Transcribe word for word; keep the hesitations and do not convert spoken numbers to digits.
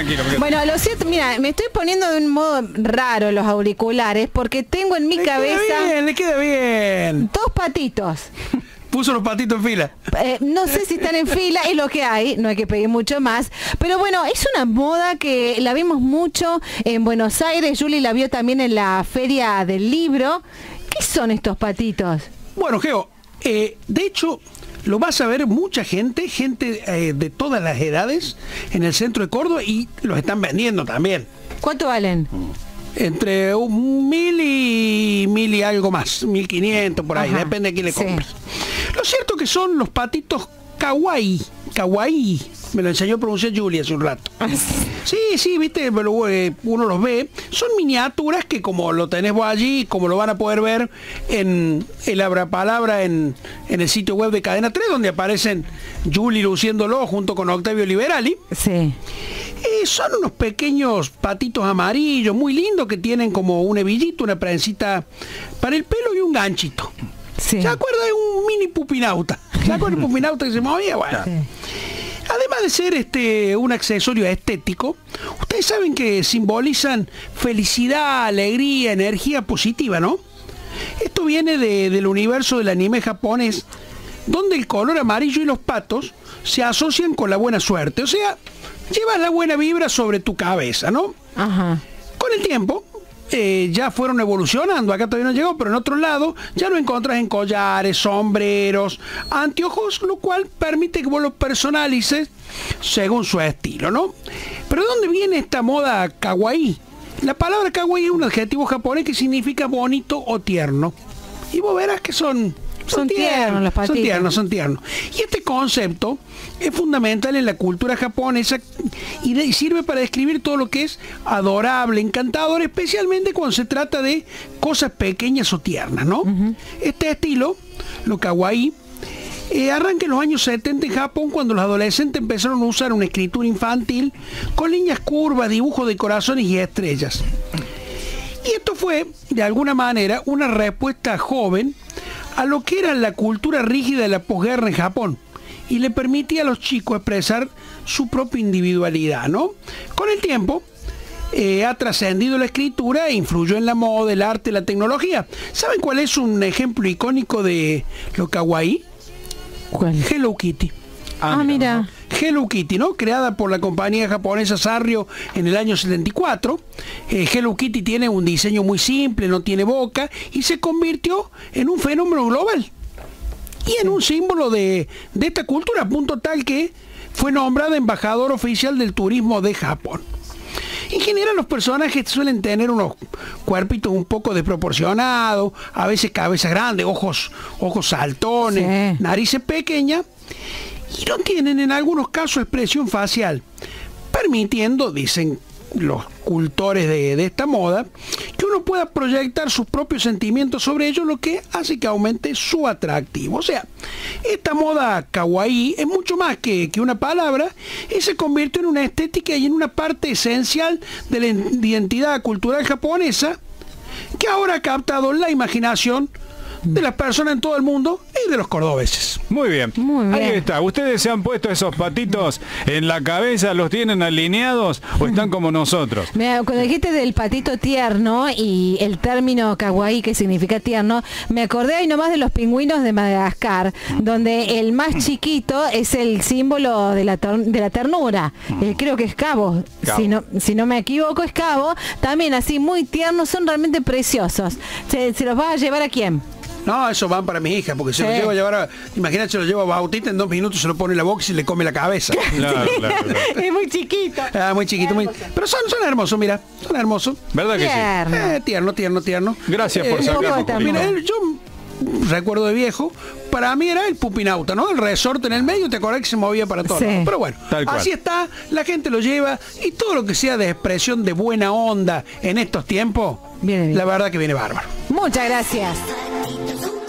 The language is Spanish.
tranquilo. Porque... Bueno, lo cierto, mira, me estoy poniendo de un modo raro los auriculares porque tengo en mi le cabeza... Queda bien, le queda bien. Dos patitos. Puso los patitos en fila. Eh, no sé si están en fila, es lo que hay, no hay que pedir mucho más. Pero bueno, es una moda que la vimos mucho en Buenos Aires. Juli la vio también en la Feria del Libro. ¿Qué son estos patitos? Bueno, Geo, eh, de hecho, lo vas a ver mucha gente, gente eh, de todas las edades en el centro de Córdoba y los están vendiendo también. ¿Cuánto valen? Entre un mil y mil y algo más, mil quinientos por ahí, Ajá, depende de quién le sí. compres. Lo cierto que son los patitos kawaii, kawaii, me lo enseñó a pronunciar Julia hace un rato. Sí, sí, viste, pero, eh, uno los ve, son miniaturas que como lo tenés vos allí, como lo van a poder ver en el abrapalabra en, en el sitio web de Cadena tres, donde aparecen Juli luciéndolo junto con Octavio Liberali. Sí. Eh, son unos pequeños patitos amarillos, muy lindos, que tienen como un hebillito, una prensita para el pelo y un ganchito. Sí. ¿Se acuerda de un mini pupinauta? ¿Se acuerda del pupinauta que se movía? Bueno. Sí. Además de ser este un accesorio estético, ustedes saben que simbolizan felicidad, alegría, energía positiva, ¿no? Esto viene de, del universo del anime japonés, donde el color amarillo y los patos se asocian con la buena suerte. O sea, llevas la buena vibra sobre tu cabeza, ¿no? Ajá. Con el tiempo, eh, ya fueron evolucionando. Acá todavía no llegó, pero en otro lado ya lo encontrás en collares, sombreros, anteojos, lo cual permite que vos lo personalices según su estilo, ¿no? Pero ¿de dónde viene esta moda kawaii? La palabra kawaii es un adjetivo japonés que significa bonito o tierno. Y vos verás que son... Son tiernos los patitos. Son tiernos, son tiernos. Y este concepto es fundamental en la cultura japonesa y, de, y sirve para describir todo lo que es adorable, encantador, especialmente cuando se trata de cosas pequeñas o tiernas, ¿no? Uh-huh. Este estilo, lo kawaii, eh, arranca en los años setenta en Japón, cuando los adolescentes empezaron a usar una escritura infantil con líneas curvas, dibujos de corazones y estrellas. Y esto fue, de alguna manera, una respuesta joven a lo que era la cultura rígida de la posguerra en Japón y le permitía a los chicos expresar su propia individualidad, ¿no? Con el tiempo eh, ha trascendido la escritura e influyó en la moda, el arte, la tecnología. ¿Saben cuál es un ejemplo icónico de lo kawaii? ¿Cuál? Hello Kitty. Ah, ah mira. Hello Kitty, ¿no? Creada por la compañía japonesa Sanrio en el año setenta y cuatro. Eh, Hello Kitty tiene un diseño muy simple, no tiene boca y se convirtió en un fenómeno global y en un símbolo de, de esta cultura, a punto tal que fue nombrada embajador oficial del turismo de Japón. En general los personajes suelen tener unos cuerpitos un poco desproporcionados, a veces cabezas grandes, ojos, ojos saltones, sí. Narices pequeñas, y no tienen en algunos casos expresión facial, permitiendo, dicen los cultores de, de esta moda, que uno pueda proyectar sus propios sentimientos sobre ellos, lo que hace que aumente su atractivo. O sea, esta moda kawaii es mucho más que, que una palabra y se convierte en una estética y en una parte esencial de la identidad cultural japonesa, que ahora ha captado la imaginación de las personas en todo el mundo y de los cordobeses. Muy bien. Muy bien. Ahí está. ¿Ustedes se han puesto esos patitos en la cabeza? ¿Los tienen alineados o están como nosotros? Mira, cuando dijiste del patito tierno y el término kawaii, que significa tierno, me acordé ahí nomás de los pingüinos de Madagascar, donde el más chiquito es el símbolo de la, de la ternura. Eh, creo que es Cabo. Cabo. Si no, si no me equivoco, es Cabo. También así, muy tiernos, son realmente preciosos. ¿Se, se los vas a llevar a quién? No, eso van para mi hija, porque se sí. lo lleva a llevar a... Imagínate, se lo lleva a Bautista, en dos minutos se lo pone en la boca y se le come la cabeza. Claro, claro, claro. Es muy chiquito. Ah, muy chiquito. Muy... Pero son, son hermosos, mira. Son hermosos. ¿Verdad que tierno. sí? Eh, tierno, tierno, tierno. Gracias por eh, sacarlo. Mira, yo recuerdo de viejo, para mí era el pupinauta, ¿no? El resorte en el medio, te acordás que se movía para todo. Sí. Pero bueno, así está, la gente lo lleva y todo lo que sea de expresión de buena onda en estos tiempos, bien, bien. La verdad que viene bárbaro. Muchas gracias.